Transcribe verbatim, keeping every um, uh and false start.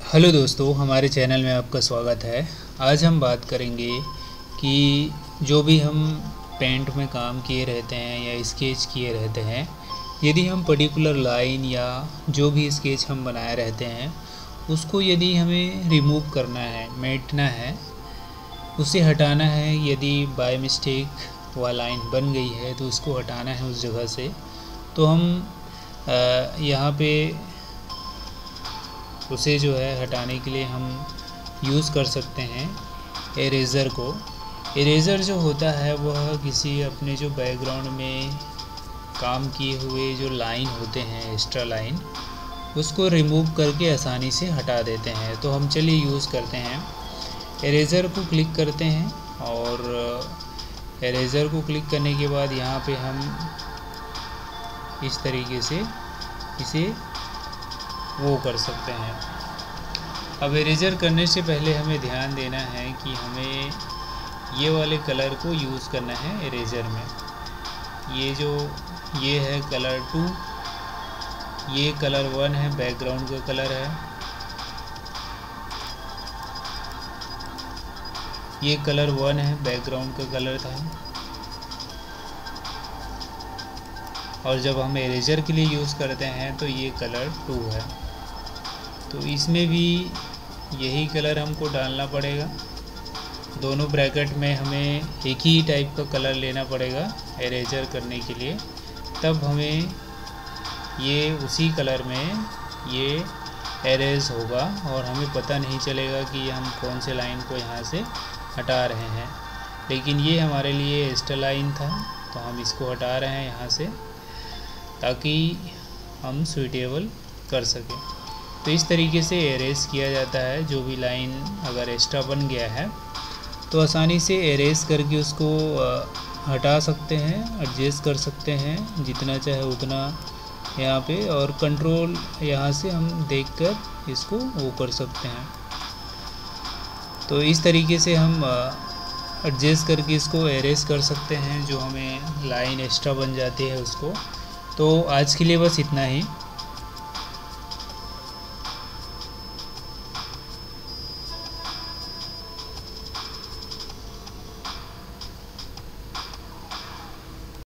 Hello दोस्तों, हमारे channel में आपका स्वागत है। आज हम बात करेंगे कि जो भी हम पेंट में काम किए रहते हैं या स्केच किए रहते हैं, यदि हम पर्टिकुलर लाइन या जो भी स्केच हम बनाए रहते हैं उसको यदि हमें रिमूव करना है, मिटाना है, उसे हटाना है। यदि बाय मिस्टेक वह लाइन बन गई है तो उसको हटाना है उस जगह से, तो हम यहाँ पे उसे जो है हटाने के लिए हम यूज़ कर सकते हैं इरेज़र को। इरेज़र जो होता है वह किसी अपने जो बैकग्राउंड में काम किए हुए जो लाइन होते हैं, एक्स्ट्रा लाइन, उसको रिमूव करके आसानी से हटा देते हैं। तो हम चलिए यूज़ करते हैं। इरेज़र को क्लिक करते हैं और इरेज़र को क्लिक करने के बाद यहाँ पे हम इस तरीके से इसे वो कर सकते हैं। अब इरेज़र करने से पहले हमें ध्यान देना है कि हमें ये वाले कलर को यूज़ करना है इरेज़र में। ये जो ये है कलर टू, ये कलर वन है, बैकग्राउंड का कलर है। ये कलर वन है, बैकग्राउंड का कलर था। और जब हम इरेज़र के लिए यूज़ करते हैं तो ये कलर टू है। तो इसमें भी यही कलर हमको डालना पड़ेगा। दोनों ब्रैकेट में हमें एक ही टाइप का कलर लेना पड़ेगा इरेज़र करने के लिए, तब हमें ये उसी कलर में ये इरेज़ होगा और हमें पता नहीं चलेगा कि हम कौन से लाइन को यहाँ से हटा रहे हैं। लेकिन ये हमारे लिए एक्स्ट्रा लाइन था तो हम इसको हटा रहे हैं यहाँ से, ताकि हम सूटेबल कर सकें। तो इस तरीके से इरेज़ किया जाता है। जो भी लाइन अगर एक्स्ट्रा बन गया है तो आसानी से इरेज़ करके उसको हटा सकते हैं, एडजस्ट कर सकते हैं जितना चाहे उतना यहाँ पे, और कंट्रोल यहाँ से हम देखकर इसको वो कर सकते हैं। तो इस तरीके से हम एडजस्ट करके इसको इरेज़ कर सकते हैं जो हमें लाइन एक्स्ट्रा बन जाती है उसको। तो आज के लिए बस इतना ही।